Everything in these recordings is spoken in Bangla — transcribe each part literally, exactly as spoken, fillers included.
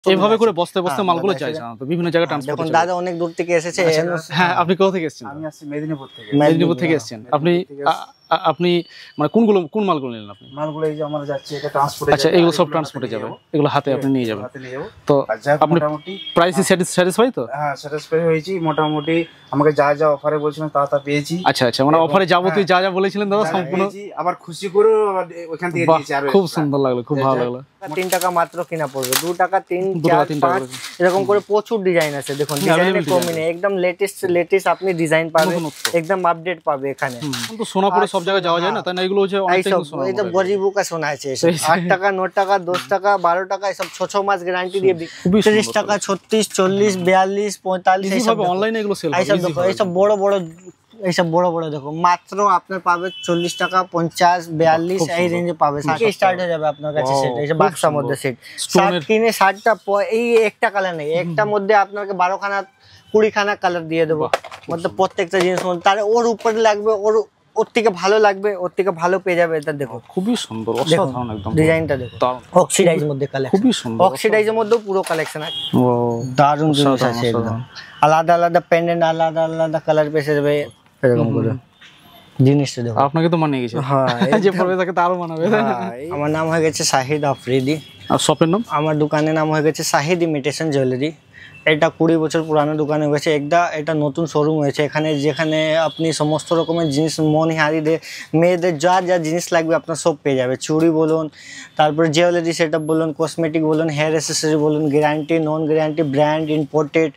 এভাবে করে বস্তায় বস্তায় মালগুলো যায় তো বিভিন্ন জায়গায় ট্রান্সপোর্ট। দেখুন দাদা অনেক দূর থেকে এসেছে। হ্যাঁ, আপনি কোথা থেকে এসেছেন? আমি আসছি মেদিনীপুর থেকে। মেদিনীপুর থেকে এসেছেন আপনি? আপনি মানে কোনগুলো কোন মালগুলো নিলেন আপনি? মালগুলো এই যে আমরা যাচ্ছে এটা ট্রান্সপোর্টে। আচ্ছা, এগুলো সব ট্রান্সপোর্টে যাবে, এগুলো হাতে আপনি নিয়ে যাবেন। তো আপনি মোটামুটি প্রাইসে স্যাটিসফাই তো? হ্যাঁ, স্যাটিসফাই হয়েছি মোটামুটি। আমাকে যা যা অফারে বলছিলেন তা তা পেয়েছি। আচ্ছা আচ্ছা, মানে অফারে যাবতীয় যা যা বলেছিলেন দাদা সম্পূর্ণ আবার খুশি করে ওখান থেকে দিয়েছি। আর খুব সুন্দর লাগলো, খুব ভালো লাগলো। তিন টাকা মাত্র কিনা পড়বে, দু টাকা তিন চার পাঁচ এরকম করে প্রচুর ডিজাইন আছে। দেখুন ডিজাইনের কমই নেই, একদম লেটেস্ট লেটেস্ট আপনি ডিজাইন পাবেন, একদম আপডেট পাবে এখানে। কিন্তু সোনাপুরে সব জায়গায় যাওয়া যায় না, তাই না? এগুলো হচ্ছে অনেকটাই সোনা। এই তো গরিবু কা সোনা আছে, আট টাকা ন টাকা দশ টাকা বারো টাকা এসব ছ ছ মাস গ্যারান্টি দিয়ে তিরিশ টাকা ছত্রিশ চল্লিশ বিয়াল্লিশ পঁয়তাল্লিশ এইসব অনলাইনে এগুলো সেল। এইসব দেখো, এইসব বড় বড় এইসব বড় বড় দেখো মাত্র আপনার পাবে চল্লিশ টাকা পঞ্চাশ বিয়াল্লিশ এই রেঞ্জে পাবে। স্টার্ট হয়ে যাবে আপনার কাছে সেট, এই যে বাক্সার মধ্যে সেট শার্ট কিনে ষাটটা এই একটা কালার নেই, একটার মধ্যে আপনাকে বারো খানা কুড়ি খানা কালার দিয়ে দেবো। মতলব প্রত্যেকটা জিনিস মধ্যে তার ওর উপরে লাগবে, ওর ওর থেকে ভালো লাগবে, ওর থেকে ভালো পেয়ে যাবে। এটা দেখো খুবই সুন্দর, অসাধারণ একদম ডিজাইনটা দেখো। অক্সিডাইজের মধ্যে কালেকশন, খুবই সুন্দর। অক্সিডাইজের মধ্যেও পুরো কালেকশন আছে। ও দারুণ জিনিস আছে একদম। আলাদা আলাদা পেন্ডেন্ট, আলাদা আলাদা কালার পেয়ে যাবে এরকম করে জিনিসটা দেখো। আপনাকে তো মানিয়ে গেছে। হ্যাঁ, যে পরবে তাকে তারও মানাবে। আমার নাম হয়ে গেছে শাহিদ আফ্রিদি। আর শপের নাম? আমার দোকানের নাম হয়ে গেছে শাহিদ ইমিটেশন জুয়েলারি। এটা কুড়ি বছর পুরানো দোকান হয়ে গেছে, একটা এটা নতুন শোরুম হয়েছে এখানে, যেখানে আপনি সমস্ত রকমের জিনিস মনিহারি দে মেয়েদের যা যা জিনিস লাগবে আপনার সব পেয়ে যাবে। চুড়ি বলুন, তারপরে জুয়েলারি সেট আপ বলুন, কসমেটিক বলুন, হেয়ার অ্যাসেসরি বলুন, guarantee non guarantee brand imported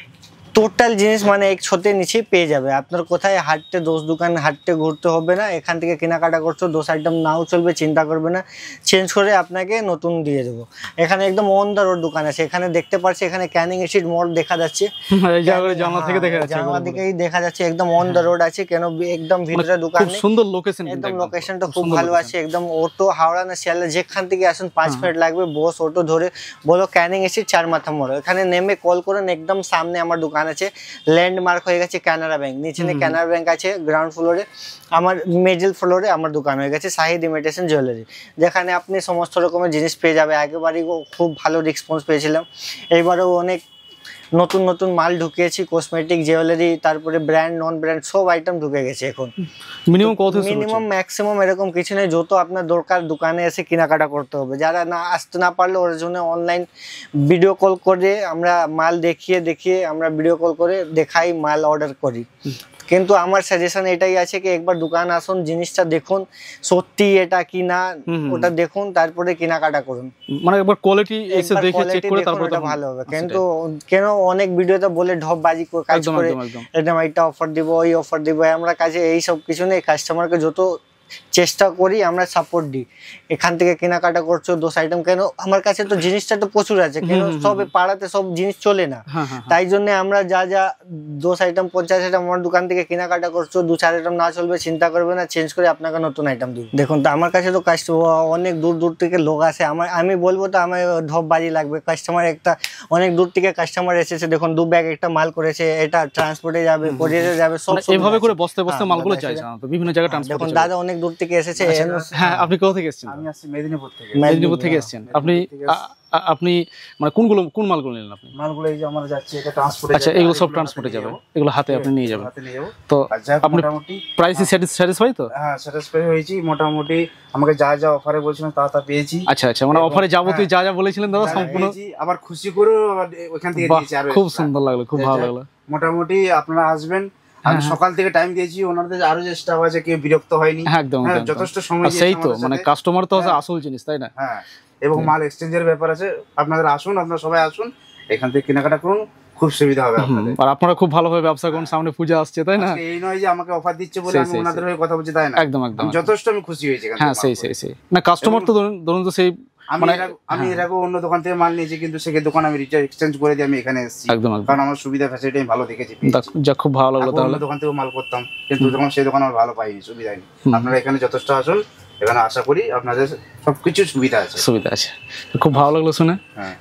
total জিনিস মানে এক ছতের নিচেই পেয়ে যাবে। আপনার কোথায় হাঁটতে দোষ দোকান হাঁটতে ঘুরতে হবে না, এখান থেকে কেনাকাটা করছো দোষ আইটেম নাও চলবে, চিন্তা করবে না, চেঞ্জ করে আপনাকে নতুন দিয়ে দেবো। এখানে একদম অন দ্য রোড দোকান আছে, এখানে দেখতে পাচ্ছি এখানে ক্যানিং স্ট্রিট মোড় দেখা যাচ্ছে, জানলা থেকে দেখা যাচ্ছে, জানলা থেকেই দেখা যাচ্ছে, একদম অন দ্য রোড আছে। কেন একদম ভিতরে দোকান, খুব সুন্দর লোকেশন, একদম লোকেশনটা খুব ভালো আছে। একদম অটো হাওড়া না শিয়ালদা যেখান থেকে আসুন পাঁচ মিনিট লাগবে, বস অটো ধরে বলো ক্যানিং স্ট্রিট চার মাথা মোড়, এখানে নেমে কল করেন, একদম সামনে আমার দোকান আছে। ল্যান্ডমার্ক হয়ে গেছে কানাড়া ব্যাংক, নিচে কানাড়া ব্যাংক আছে গ্রাউন্ড ফ্লোরে, আমার মিডল ফ্লোরে আমার দোকান হয়ে গেছে শাহিদ ইমিটেশন জুয়েলারি, যেখানে আপনি সমস্ত রকমের জিনিস পেয়ে যাবে। আগেবারই খুব ভালো রেসপন্স পেয়েছিলাম, এইবারেও অনেক নতুন নতুন মাল ঢুকিয়েছি, কসমেটিক জুয়েলারি তারপরে ব্র্যান্ড নন ব্র্যান্ড সব আইটেম ঢুকে গেছে এখন। মিনিমাম কত? মিনিমাম ম্যাক্সিমাম এরকম কিছু নেই, যত আপনার দরকার দোকানে এসে কেনাকাটা করতে হবে। যারা না আসতে না পারলে ওর জন্য অনলাইন ভিডিও কল করে আমরা মাল দেখিয়ে দেখিয়ে আমরা ভিডিও কল করে দেখাই, মাল অর্ডার করি। কিন্তু আমার সাজেশন এটাই আছে কি একবার দোকান আসুন, জিনিসটা দেখুন সত্যি এটা কি না ওটা দেখুন, তারপরে কেনাকাটা করুন। মানে একবার কোয়ালিটি এসে দেখে চেক করে তারপরে এটা ভালো হবে। কিন্তু কেন অনেক ভিডিওতে বলে ঢপবাজি করে কাজ করে, এটা এটা অফার দিব ওই অফার দিব, আমরা কাছে এই সব কিছু নেই। কাস্টমারকে যত চেষ্টা করি আমরা সাপোর্ট দিই, এখান থেকে কেনাকাটা করছো দোষ আইটেম, কেন আমার কাছে তো জিনিসটা তো প্রচুর আছে, কেন সব পাড়াতে সব জিনিস চলে না, তাই জন্য আমরা যা যা দোষ আইটেম পঞ্চাশ আইটেম আমার দোকান থেকে কেনাকাটা করছো, দু চার আইটেম না চলবে চিন্তা করবে না, চেঞ্জ করে আপনাকে নতুন আইটেম দিব। দেখুন তো আমার কাছে তো কাস্টমার অনেক দূর দূর থেকে লোক আসে, আমার আমি বলবো তো আমার ঢপবাজি লাগবে। কাস্টমার একটা অনেক দূর থেকে কাস্টমার এসেছে, দেখুন দু ব্যাগ একটা মাল করেছে, এটা ট্রান্সপোর্টে যাবে, কোরিয়ারে যাবে, সব এভাবে করে বস্তায় বস্তায় মালগুলো যায় তো বিভিন্ন জায়গায় ট্রান্সপোর্ট। দেখুন দাদা অনেক দূর থেকে এসেছে। হ্যাঁ, আপনি কোথা থেকে এসেছেন? আমি আসছি মেদিনীপুর থেকে। মেদিনীপুর থেকে এসেছেন আপনি? আপনি মানে কোনগুলো কোন মালগুলো নিলেন আপনি? মালগুলো এই যে আমরা যাচ্ছে এটা ট্রান্সপোর্টে। আচ্ছা, এগুলো সব ট্রান্সপোর্টে যাবে, এগুলো হাতে আপনি নিয়ে যাবেন। তো আপনি মোটামুটি প্রাইসে স্যাটিসফাই তো? হ্যাঁ, স্যাটিসফাই হয়েছি মোটামুটি। আমাকে যা যা অফারে বলছিলেন তা তা পেয়েছি। আচ্ছা আচ্ছা, মানে অফারে যাবতীয় যা যা বলেছিলেন দাদা সম্পূর্ণ আবার খুশি করে ওখান থেকে দিয়েছি। আর খুব সুন্দর লাগলো, খুব ভালো লাগলো। মোটামুটি আপনারা আসবেন, আমি সকাল থেকে টাইম দিয়েছি, ওনাদের আরো যে স্টাফ আছে কেউ বিরক্ত হয়নি। একদম যথেষ্ট সময় দিয়েছে। সেই তো মানে কাস্টমার তো আছে আসল জিনিস, তাই না? হ্যাঁ, এবং মাল এক্সচেঞ্জের ব্যাপার আছে, আপনারা আসুন, আপনারা সবাই আসুন, এখান থেকে কেনাকাটা করুন, খুব সুবিধা হবে আপনাদের। আর আপনারা খুব ভালোভাবে ব্যবসা করুন, সামনে পূজা আসছে, তাই না? এই নয় যে আমাকে অফার দিচ্ছে বলে আমি ওনাদের হয়ে কথা বলছি, তাই না? একদম একদম, যথেষ্ট আমি খুশি হয়েছি। হ্যাঁ, সেই সেই সেই না কাস্টমার তো ধরুন তো সেই আমি আমি এর আগে অন্য দোকান থেকে মাল নিয়েছি, কিন্তু সেই দোকান আমি রিচার্জ এক্সচেঞ্জ করে দিয়ে আমি এখানে এসেছি, কারণ আমার সুবিধা ফ্যাসিলিটি আমি ভালো দেখেছি। যা খুব ভালো লাগলো। তাহলে অন্য দোকান থেকে মাল করতাম, কিন্তু তখন সেই দোকান আমার ভালো পাইনি, সুবিধা হয়নি। আপনারা এখানে যথেষ্ট আসুন, এখানে আশা করি আপনাদের সবকিছু সুবিধা আছে। সুবিধা আছে, খুব ভালো লাগলো শুনে।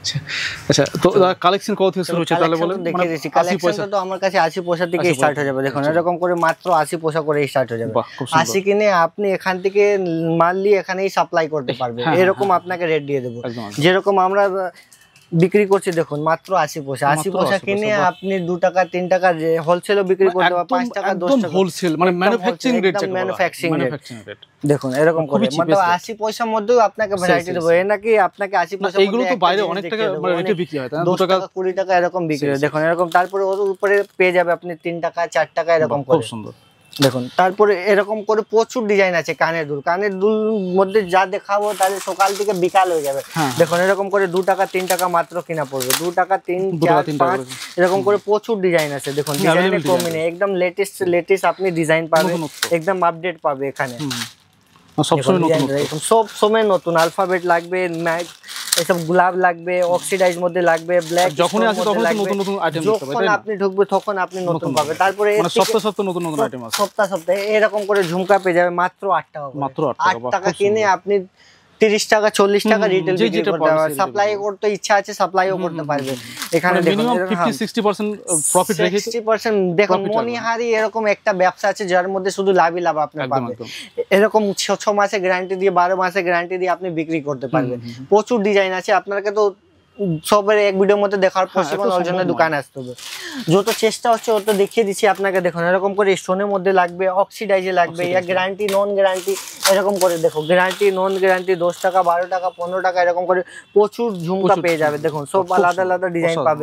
আচ্ছা, তো কালেকশন কত থেকে শুরু হচ্ছে তাহলে বলেন? দেখিয়ে দিচ্ছি কালেকশনটা তো আমার কাছে আশি পয়সা থেকে স্টার্ট হয়ে যাবে। দেখুন এরকম করে মাত্র আশি পয়সা করে স্টার্ট হয়ে যাবে। আশি কিনে আপনি এখান থেকে মাল নিয়ে এখানেই সাপ্লাই করতে পারবেন, এরকম আপনাকে রেট দিয়ে দেবো। যেরকম আমরা বিক্রি করছি দেখুন মাত্র আশি পয়সা। আশি পয়সা কিনে আপনি দু টাকা তিন টাকা হোলসেলও বিক্রি করতে পারবেন, পাঁচ টাকা দশ টাকা হোলসেল মানে ম্যানুফ্যাকচারিং রেট, ম্যানুফ্যাকচারিং রেট দেখুন এরকম করে, মানে আশি পয়সার মধ্যেও আপনাকে ভ্যারাইটি দেবো। এ নাকি আপনাকে আশি পয়সা, এগুলো তো বাইরে অনেক টাকা রেটে বিক্রি হয়, দশ টাকা কুড়ি টাকা এরকম বিক্রি হয় দেখুন এরকম। তারপরে ওর উপরে পেয়ে যাবে আপনি তিন টাকা চার টাকা এরকম করে, খুব সুন্দর দেখুন। তারপরে এরকম করে প্রচুর ডিজাইন আছে কানের দুল, কানের দুল মধ্যে যা দেখাবো তাহলে সকাল থেকে বিকাল হয়ে যাবে। দেখুন এরকম করে দু টাকা তিন টাকা মাত্র কিনা পড়বে, দু টাকা তিন চার পাঁচ এরকম করে প্রচুর ডিজাইন আছে দেখুন। ডিজাইনের কমই নেই, একদম লেটেস্ট লেটেস্ট আপনি ডিজাইন পাবেন, একদম আপডেট পাবে এখানে, সব সময় নতুন, সব সময় নতুন। আলফাবেট লাগবে, এসব গোলাপ লাগবে, অক্সিডাইজ মধ্যে লাগবে, ব্ল্যাক যখনই আসে তখন নতুন নতুন আইটেম দেখতে পাবেন, যখন আপনি ঢুকবে তখন আপনি নতুন পাবে। তারপরে মানে সপ্তাহ সপ্তাহ নতুন নতুন আইটেম আছে, সপ্তাহ সপ্তাহে এরকম করে ঝুমকা পেয়ে যাবে মাত্র আট টাকা, মাত্র আট টাকা কিনে আপনি তিরিশ টাকা চল্লিশ টাকা রিটেল বিক্রি করতে পারবে। সাপ্লাই করতে ইচ্ছা আছে সাপ্লাইও করতে পারবে এখানে। মিনিমাম পঞ্চাশ ষাট পার্সেন্ট প্রফিট রেখে ষাট পার্সেন্ট দেখুন। মনিহারি এরকম একটা ব্যবসা আছে যার মধ্যে শুধু লাভই লাভ আপনি পাবেন, এরকম ছ মাসে গ্যারান্টি দিয়ে বারো মাসে গ্যারান্টি দিয়ে আপনি বিক্রি করতে পারবেন। প্রচুর ডিজাইন আছে, আপনাকে তো সবের এক ভিডিওর মধ্যে দেখার পসিবল, ওর জন্য দোকানে আসতে হবে। যত চেষ্টা হচ্ছে অত দেখিয়ে দিচ্ছি আপনাকে। দেখুন এরকম করে স্টোনের মধ্যে লাগবে, অক্সিডাইজে লাগবে, ইয়া গ্যারান্টি নন গ্যারান্টি এরকম করে দেখো, গ্যারান্টি নন গ্যারান্টি দশ টাকা বারো টাকা পনেরো টাকা এরকম করে প্রচুর ঝুমকা পেয়ে যাবে। দেখুন সব আলাদা আলাদা ডিজাইন পাবে,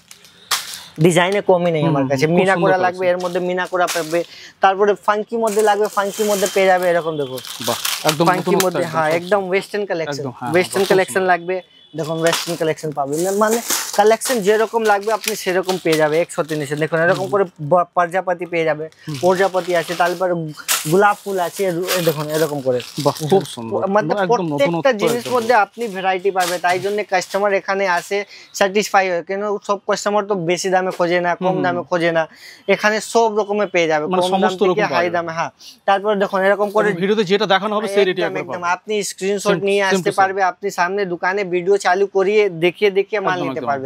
ডিজাইনে কমই নেই আমার কাছে। মিনা করা লাগবে এর মধ্যে মিনা করা পাবে, তারপরে ফাঙ্কি মধ্যে লাগবে ফাঙ্কি মধ্যে পেয়ে যাবে এরকম দেখো, একদম ফাঙ্কি মধ্যে। হ্যাঁ একদম ওয়েস্টার্ন কালেকশন, ওয়েস্টার্ন কালেকশন লাগবে দেখুন, ওয়েস্টার্ন কালেকশন পাবেন, মানে কালেকশন যেরকম লাগবে আপনি সেরকম পেয়ে যাবে একশো তিরিশে। দেখুন এরকম করে প্রজাপতি পেয়ে যাবে, প্রজাপতি আছে, তারপরে গোলাপ ফুল আছে দেখুন এরকম করে, খুব সুন্দর। মানে প্রত্যেকটা জিনিস মধ্যে আপনি ভ্যারাইটি পাবে, তাই জন্য কাস্টমার এখানে আসে স্যাটিসফাই হয়। কেন সব কাস্টমার তো বেশি দামে খোঁজে না, কম দামে খোঁজে না, এখানে সব রকমের পেয়ে যাবে, কম দাম থেকে হাই দামে। হ্যাঁ তারপরে দেখুন এরকম করে ভিডিওতে যেটা দেখানো হবে সেই রেটে একদম আপনি স্ক্রিনশট নিয়ে আসতে পারবে, আপনি সামনে দোকানে ভিডিও চালু করিয়ে দেখিয়ে দেখিয়ে মাল নিতে পারবে।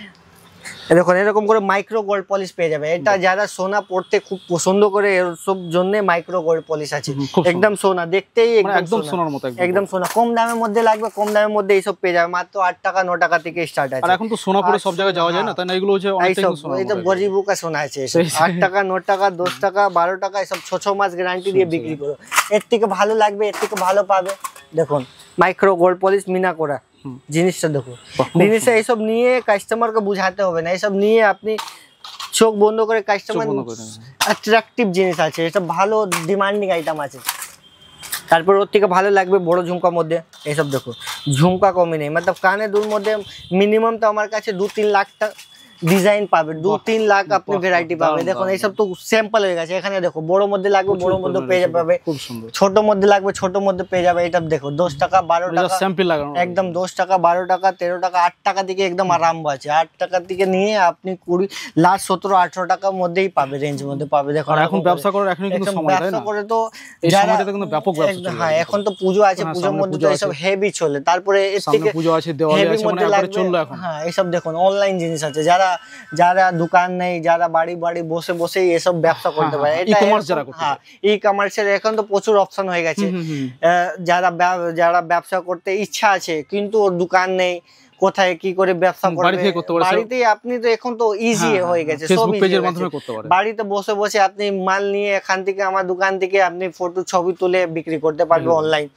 দেখুন এরকম করে মাইক্রো গোল্ড পলিশ পেয়ে যাবে, এটা যারা সোনা পড়তে খুব পছন্দ করে এর সব জন্য মাইক্রো গোল্ড পলিশ আছে, একদম সোনা দেখতেই একদম সোনার মতো, একদম সোনা। কম দামের মধ্যে লাগবে, কম দামের মধ্যে এইসব পেয়ে যাবে, মাত্র আট টাকা ন টাকা থেকে স্টার্ট আছে। আর এখন তো সোনা পরে সব জায়গায় যাওয়া যায় না, তাই না? এগুলো হচ্ছে অনেকটাই সোনা, এই তো গরিবুকা সোনা আছে, আট টাকা ন টাকা দশ টাকা বারো টাকা এসব ছ ছ মাস গ্যারান্টি দিয়ে বিক্রি করো। এর থেকে ভালো লাগবে, এর থেকে ভালো পাবে। দেখুন মাইক্রো গোল্ড পলিশ মিনা করা জিনিসটা দেখো, জিনিসটা এইসব নিয়ে কাস্টমারকে বুঝাতে হবে না, এইসব নিয়ে আপনি চোখ বন্ধ করে কাস্টমার অ্যাট্রাকটিভ জিনিস আছে, এটা ভালো ডিমান্ডিং আইটেম আছে। তারপর ওর থেকে ভালো লাগবে বড় ঝুমকার মধ্যে এইসব দেখো, ঝুমকা কমই নেই, মানে কানে দুর মধ্যে মিনিমাম তো আমার কাছে দু তিন লাখ টাকা ডিজাইন পাবে, দু তিন লাখ আপনি ভ্যারাইটি পাবে। দেখুন এইসব তো স্যাম্পল হয়ে গেছে, এখানে দেখো বড় মধ্যে লাগবে বড় মধ্যে পেয়ে যাবে, খুব সুন্দর। ছোট মধ্যে লাগবে ছোট মধ্যে পেয়ে যাবে। এটা দেখো দশ টাকা বারো টাকা স্যাম্পল লাগানো, একদম দশ টাকা বারো টাকা তেরো টাকা আট টাকা থেকে একদম আরম্ভ আছে, আট টাকা থেকে নিয়ে আপনি কুড়ি লাস্ট সতেরো আঠারো টাকার মধ্যেই পাবে, রেঞ্জ মধ্যে পাবে। দেখো এখন ব্যবসা করার এখন কিন্তু সময়, ব্যবসা করে তো যারা কিন্তু ব্যাপক ব্যবসা, হ্যাঁ এখন তো পুজো আছে, পুজোর মধ্যে তো এইসব হেভি চলে, তারপরে এর থেকে পুজো আছে দিওয়ালি আছে, মানে একবারে চললো এখন। হ্যাঁ এইসব দেখুন অনলাইন জিনিস আছে, যারা যারা দোকান নেই, যারা বাড়ি বাড়ি বসে বসে এসব ব্যবসা করতে পারে, এটা হ্যাঁ ই কমার্সের এখন তো প্রচুর অপশন হয়ে গেছে। যারা যারা ব্যবসা করতে ইচ্ছা আছে কিন্তু ওর দোকান নেই, কোথায় কি করে ব্যবসা করবে, বাড়িতেই আপনি তো এখন তো ইজি হয়ে গেছে, সব পেজের মাধ্যমে করতে পারেন। বাড়িতে বসে বসে আপনি মাল নিয়ে এখান থেকে আমার দোকান থেকে আপনি ফটো ছবি তুলে বিক্রি করতে পারবে অনলাইন।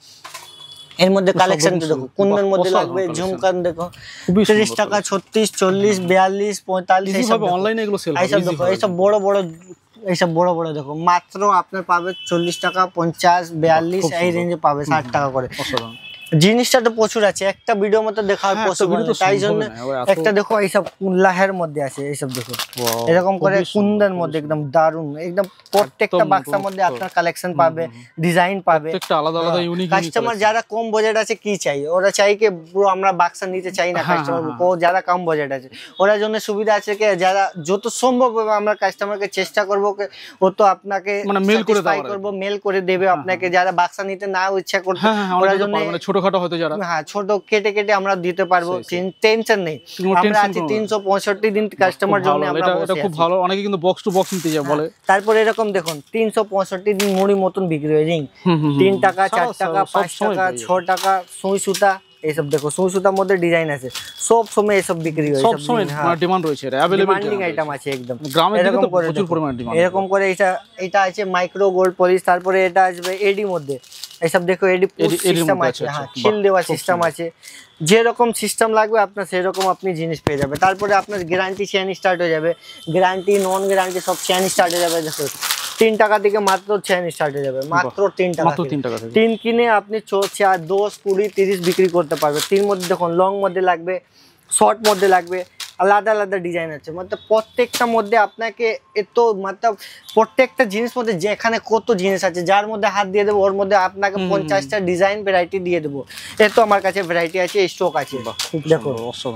এর মধ্যে কালেকশন দেখো, কোনদের মধ্যে লাগবে ঝুমকান দেখো, তিরিশ টাকা ছত্রিশ চল্লিশ বিয়াল্লিশ পঁয়তাল্লিশ এইসব অনলাইনে এগুলো সেল এইসব দেখো, এইসব বড় বড় এইসব বড় বড় দেখো মাত্র আপনার পাবে চল্লিশ টাকা পঞ্চাশ বিয়াল্লিশ এই রেঞ্জে পাবে, ষাট টাকা করে। জিনিসটা তো প্রচুর আছে, একটা ভিডিও মতো দেখার পসিবল, তাই জন্য একটা দেখো এইসব লাহের মধ্যে আছে, এইসব দেখো এরকম করে কুন্দের মধ্যে একদম দারুন, একদম প্রত্যেকটা বাক্সের মধ্যে আপনার কালেকশন পাবে, ডিজাইন পাবে, প্রত্যেকটা আলাদা আলাদা ইউনিক। কাস্টমার যারা কম বাজেট আছে কি চাই, ওরা চাই কি পুরো আমরা বাক্স নিতে চাই না, কাস্টমার ও যারা কম বাজেট আছে ওরা জন্য সুবিধা আছে কি যারা যত সম্ভব হবে আমরা কাস্টমারকে চেষ্টা করব ও তো আপনাকে মানে মেল করে দেওয়া করব, মেল করে দেবে আপনাকে, যারা বাক্স নিতে না ইচ্ছা করতে ওরা জন্য ছোটখাটো হয়তো যারা হ্যাঁ ছোট কেটে কেটে আমরা দিতে পারবো, টেনশন নেই। আমরা আছি তিনশো পঁয়ষট্টি দিন কাস্টমার জন্য আমরা বসে আছি, খুব ভালো। অনেকে কিন্তু বক্স টু বক্স নিতে যায় বলে, তারপর এরকম দেখুন তিনশো পঁয়ষট্টি দিন মুড়ি মতন বিক্রি হয় রিং, তিন টাকা চার টাকা পাঁচ টাকা ছ টাকা সুই সুতা এইসব দেখো সুই সুতার মধ্যে ডিজাইন আছে, সব সময় এসব বিক্রি হয়, সব সময় ডিমান্ড রয়েছে, এটা अवेलेबल ডিমান্ডিং আইটেম আছে একদম। গ্রামের দিকে তো প্রচুর পরিমাণে ডিমান্ড। এরকম করে এটা এটা আছে মাইক্রো গোল্ড পলিশ, তারপরে এটা আসবে এডি মধ্যে, এইসব দেখো এডি সিস্টেম আছে, হ্যাঁ খিল দেওয়া সিস্টেম আছে, যেরকম সিস্টেম লাগবে আপনার সেরকম আপনি জিনিস পেয়ে যাবে। তারপরে আপনার গ্যারান্টি চেন স্টার্ট হয়ে যাবে, গ্যারান্টি নন গ্যারান্টি সব চেন স্টার্ট হয়ে যাবে। দেখো তিন টাকা থেকে মাত্র চেন স্টার্ট হয়ে যাবে, মাত্র তিন টাকা, মাত্র তিন টাকা থেকে তিন কিনে আপনি চার দশ কুড়ি তিরিশ বিক্রি করতে পারবে। তিন মধ্যে দেখুন লং মধ্যে লাগবে, শর্ট মধ্যে লাগবে, আলাদা আলাদা ডিজাইন আছে, মতলব প্রত্যেকটা মধ্যে আপনাকে এত মতলব প্রত্যেকটা জিনিস মধ্যে যেখানে কত জিনিস আছে, যার মধ্যে হাত দিয়ে দেবো ওর মধ্যে আপনাকে পঞ্চাশটা ডিজাইন ভ্যারাইটি দিয়ে দেবো। এত আমার কাছে ভ্যারাইটি আছে, স্টক আছে। দেখো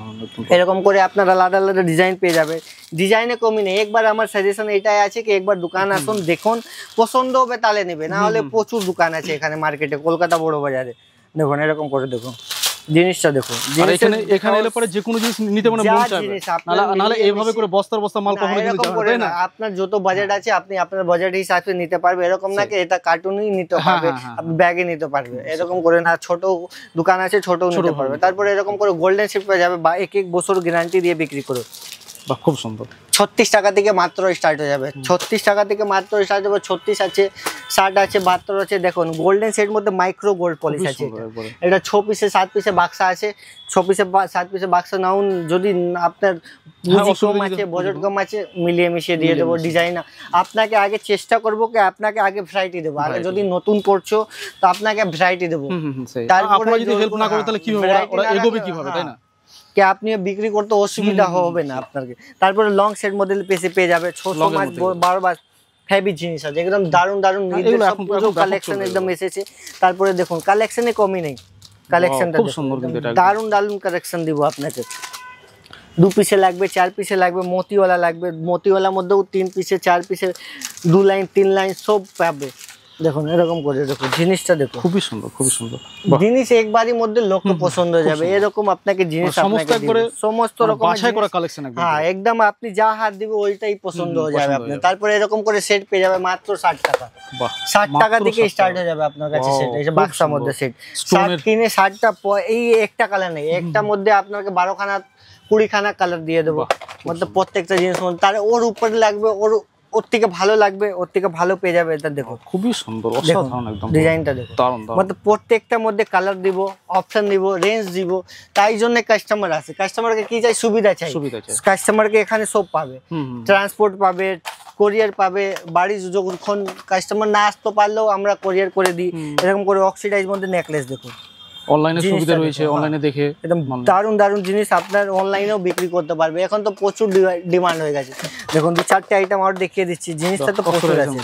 এরকম করে আপনার আলাদা আলাদা ডিজাইন পেয়ে যাবে, ডিজাইনে কমি নেই। একবার আমার সাজেশন এটাই আছে কি একবার দোকান আসুন, দেখুন, পছন্দ হবে তাহলে নেবে, না হলে প্রচুর দোকান আছে এখানে মার্কেটে, কলকাতা বড় বাজারে। দেখুন এরকম করে দেখুন জিনিসটা, দেখো এখানে এখানে এলে পরে যে কোনো জিনিস নিতে মনে মন চাইবে, নালে এইভাবে করে বস্তার বস্তা মাল কখনো এরকম করে না। আপনার যত বাজেট আছে আপনি আপনার বাজেট হিসাবে নিতে পারবে, এরকম না কি এটা কার্টুনই নিতে পারবে, আপনি ব্যাগে নিতে পারবে, এরকম করে না। ছোট দোকান আছে ছোটও নিতে পারবে। তারপরে এরকম করে গোল্ডেন শিপ পেয়ে যাবে, বা এক এক বছর গ্যারান্টি দিয়ে বিক্রি করো। বাহ খুব সুন্দর। ছত্রিশ টাকা থেকে মাত্র স্টার্ট হয়ে যাবে, ছত্রিশ টাকা থেকে মাত্র স্টার্ট হবে। ছত্রিশ আছে, ষাট আছে, বাহাত্তর আছে। দেখুন গোল্ডেন সেট মধ্যে মাইক্রো গোল্ড পলিশ আছে, এটা ছ পিসে সাত পিসে বাক্সা আছে, ছ পিসে সাত পিসে বাক্সা নাউন। যদি আপনার পুঁজি কম আছে, বাজেট কম আছে, মিলিয়ে মিশিয়ে দিয়ে দেবো ডিজাইন। আপনাকে আগে চেষ্টা করবো কি আপনাকে আগে ভ্যারাইটি দেবো, আগে যদি নতুন করছো তো আপনাকে ভ্যারাইটি দেবো, তারপরে যদি হেল্প না করে তাহলে কি হবে, ওরা এগোবে কিভাবে, তাই না? কি আপনি বিক্রি করতে অসুবিধা হবে না আপনাকে। তারপরে লং সেট মডেল পেসে পেয়ে যাবে, ছশো মাস বারো মাস হেভি জিনিস আছে, একদম দারুন দারুন কালেকশন একদম এসেছে। তারপরে দেখুন কালেকশনে কমই নেই, কালেকশনটা দারুন দারুন কালেকশন দিব আপনাকে। দু পিসে লাগবে, চার পিসে লাগবে, মতিওয়ালা লাগবে, মতিওয়ালার মধ্যেও তিন পিসে চার পিসে দু লাইন তিন লাইন সব পাবে। দেখুন এরকম করে দেখো জিনিসটা, দেখো খুবই সুন্দর, খুবই সুন্দর জিনিস, একবারই মধ্যে লোককে পছন্দ হয়ে যাবে এরকম আপনাকে জিনিস, সমস্ত রকম বাছাই করা কালেকশন। হ্যাঁ একদম আপনি যা হাত দিবে ওইটাই পছন্দ হয়ে যাবে আপনার। তারপরে এরকম করে সেট পেয়ে যাবে মাত্র ষাট টাকা, ষাট টাকা থেকে স্টার্ট হয়ে যাবে আপনার কাছে সেট। এই যে বাক্সার মধ্যে সেট ষাট কিনে ষাটটা, এই একটা কালার নেই, একটা মধ্যে আপনাকে বারো খানা কুড়ি খানা কালার দিয়ে দেবো, মতলব প্রত্যেকটা জিনিস মধ্যে। তার ওর উপরে লাগবে, ওর ওর থেকে ভালো লাগবে, ওর থেকে ভালো পেয়ে যাবে। এটা দেখো খুবই সুন্দর, অসাধারণ একদম ডিজাইনটা দেখো, মতলব প্রত্যেকটার মধ্যে কালার দিব, অপশন দিব, রেঞ্জ দিব। তাই জন্য কাস্টমার আসে, কাস্টমারকে কি চাই, সুবিধা চাই, কাস্টমারকে এখানে সব পাবে, ট্রান্সপোর্ট পাবে, কোরিয়ার পাবে, বাড়ি যখন কাস্টমার না আসতে পারলেও আমরা কোরিয়ার করে দিই। এরকম করে অক্সিডাইজ মধ্যে নেকলেস দেখো, অনলাইনে সুবিধা রয়েছে, অনলাইনে দেখে একদম দারুন দারুন জিনিস আপনার অনলাইনেও বিক্রি করতে পারবে। এখন তো প্রচুর ডিমান্ড হয়ে গেছে। দেখুন দু চারটে আইটেম আর দেখিয়ে দিচ্ছি, জিনিসটা তো প্রচুর আছে।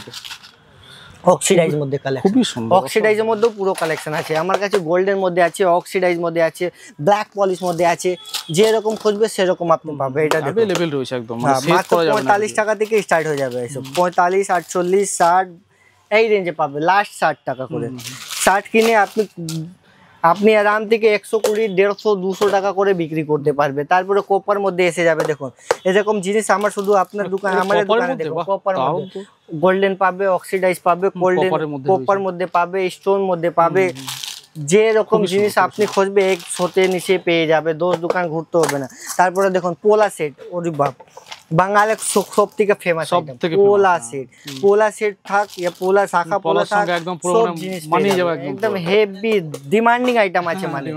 অক্সিডাইজ মধ্যে কালেকশন, খুবই সুন্দর। অক্সিডাইজের মধ্যেও পুরো কালেকশন আছে আমার কাছে, গোল্ডের মধ্যে আছে, অক্সিডাইজ মধ্যে আছে, ব্ল্যাক পলিশ মধ্যে আছে, যেরকম খুঁজবে সেরকম আপনি পাবে। এটা अवेलेबल রয়েছে একদম, মাত্র পঁয়তাল্লিশ টাকা থেকে স্টার্ট হয়ে যাবে এইসব, পঁয়তাল্লিশ আটচল্লিশ ষাট এই রেঞ্জে পাবে, লাস্ট ষাট টাকা করে। ষাট কিনে আপনি আপনি আরাম থেকে একশো কুড়ি দেড়শো দুশো টাকা করে বিক্রি করতে পারবে। তারপরে কোপার মধ্যে এসে যাবে, দেখুন এরকম জিনিস আমার শুধু আপনার দোকান, আমাদের দোকানে দেখো কোপার মধ্যে গোল্ডেন পাবে, অক্সিডাইজ পাবে, গোল্ডেন কোপার মধ্যে পাবে, স্টোন মধ্যে পাবে, যে রকম জিনিস আপনি খুঁজবে এক শোতে নিচে পেয়ে যাবে, দশ দোকান ঘুরতে হবে না। তারপরে দেখুন পোলা সেট, ওরে বাপ বাঙালির সব থেকে ফেমাস পোলা সেট, পোলা সেট থাক ইয়া পোলা শাখা পোলা থাক, সব জিনিস একদম হেভি ডিমান্ডিং আইটেম আছে। মানে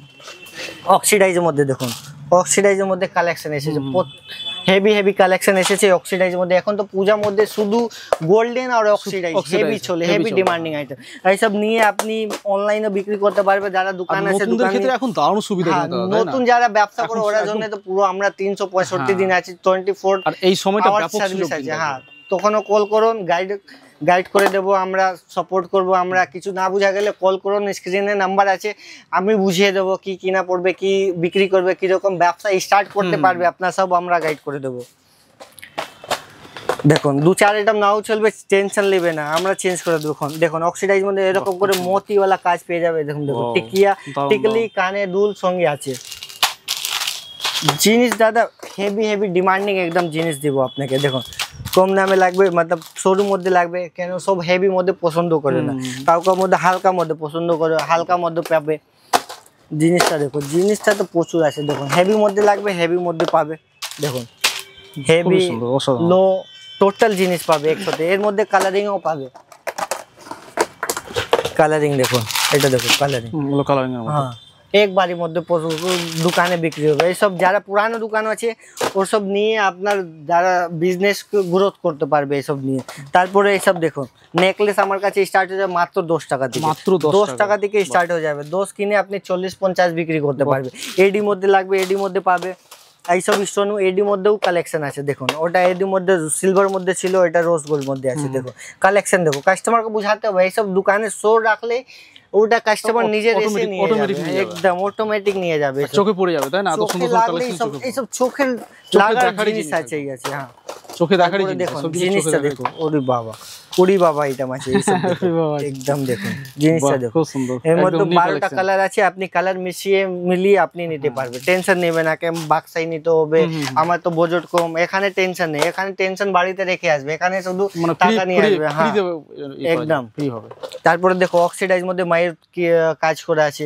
অক্সিডাইজের মধ্যে দেখুন, অক্সিডাইজের মধ্যে কালেকশন এসেছে, হেভি হেভি কালেকশন এসেছে অক্সিডাইজের মধ্যে। এখন তো পূজার মধ্যে শুধু গোল্ডেন আর অক্সিডাইজ হেভি চলে, হেভি ডিমান্ডিং আইটেম। এইসব নিয়ে আপনি অনলাইনে বিক্রি করতে পারবে, যারা দোকান আছে দোকানে এখন দারুণ সুবিধা, নতুন যারা ব্যবসা করে ওরা জন্য তো পুরো আমরা তিনশো পঁয়ষট্টি দিন আছি, টোয়েন্টি ফোর আর এই সময়টা ব্যাপক সার্ভিস আছে। হ্যাঁ তখনও কল করুন, গাইড গাইড করে দেবো আমরা, সাপোর্ট করব আমরা। কিছু না বোঝা গেলে কল করুন, স্ক্রিনে নাম্বার আছে, আমি বুঝিয়ে দেবো কি কিনা পড়বে, কি বিক্রি করবে, কিরকম ব্যবসা স্টার্ট করতে পারবে আপনার, সব আমরা গাইড করে দেবো। দেখুন দু চার আইটেম নাও চলবে, টেনশন নেবে না, আমরা চেঞ্জ করে দেবো। দেখুন অক্সিডাইজ মধ্যে এরকম করে মতিওয়ালা কাজ পেয়ে যাবে। দেখুন দেখুন টিকিয়া টিকলি কানে দুল সঙ্গে আছে জিনিস, দাদা হেভি হেভি ডিমান্ডিং একদম জিনিস দিব আপনাকে। দেখুন কম দামে লাগবে, মতলব শোরুম মধ্যে লাগবে, কেন সব হেভি মধ্যে পছন্দ করে না, কাউকার মধ্যে হালকা মধ্যে পছন্দ করে, হালকা মধ্যে পাবে। জিনিসটা দেখো, জিনিসটা তো প্রচুর আছে দেখুন। হেভি মধ্যে লাগবে, হেভি মধ্যে পাবে দেখুন, হেভি লো টোটাল জিনিস পাবে একসাথে। এর মধ্যে কালারিংও পাবে, কালারিং দেখুন, এটা দেখুন কালারিং, কালারিং হ্যাঁ একবারের মধ্যে দোকানে বিক্রি হবে। এইসব যারা পুরানো দোকান আছে ওসব নিয়ে আপনার যারা বিজনেস গ্রোথ করতে পারবে এইসব নিয়ে। তারপরে এইসব দেখুন নেকলেস আমার কাছে স্টার্ট হয়ে যাবে মাত্র দশ টাকা থেকে, মাত্র দশ টাকা থেকে স্টার্ট হয়ে যাবে। দশ কিনে আপনি চল্লিশ পঞ্চাশ বিক্রি করতে পারবে। এডি মধ্যে লাগবে, এডি মধ্যে পাবে। এইসব স্টোন এডি মধ্যেও কালেকশন আছে দেখুন, ওটা এডি মধ্যে সিলভার মধ্যে ছিল, এটা রোজ গোল্ড মধ্যে আছে দেখো। কালেকশন দেখো, কাস্টমারকে বুঝাতে হবে। এইসব দোকানে শো রাখলে ওটা কাস্টমার নিজের এসে নিয়ে যাবে, একদম অটোমেটিক নিয়ে যাবে, চোখে পড়ে যাবে, তাই না? এত সুন্দর কালেকশন, এইসব চোখের লাগার জিনিস আছে, এই আছে হ্যাঁ চোখে দেখার জিনিস। দেখুন জিনিসটা দেখো, ওরে বাবা, ওরে বাবা, এটা মাছ একদম দেখুন জিনিসটা দেখো, খুব সুন্দর। এর মধ্যে বারোটা কালার আছে, আপনি কালার মিশিয়ে মিলিয়ে আপনি নিতে পারবেন। টেনশন নেবেন না বাক্সাই নিতে হবে, আমার তো বাজেট কম, এখানে টেনশন নেই। এখানে টেনশন বাড়িতে রেখে আসবে, এখানে শুধু টাকা নিয়ে আসবে, হ্যাঁ একদম। তারপরে দেখো অক্সিডাইজ মধ্যে মায়ের কাজ করা আছে,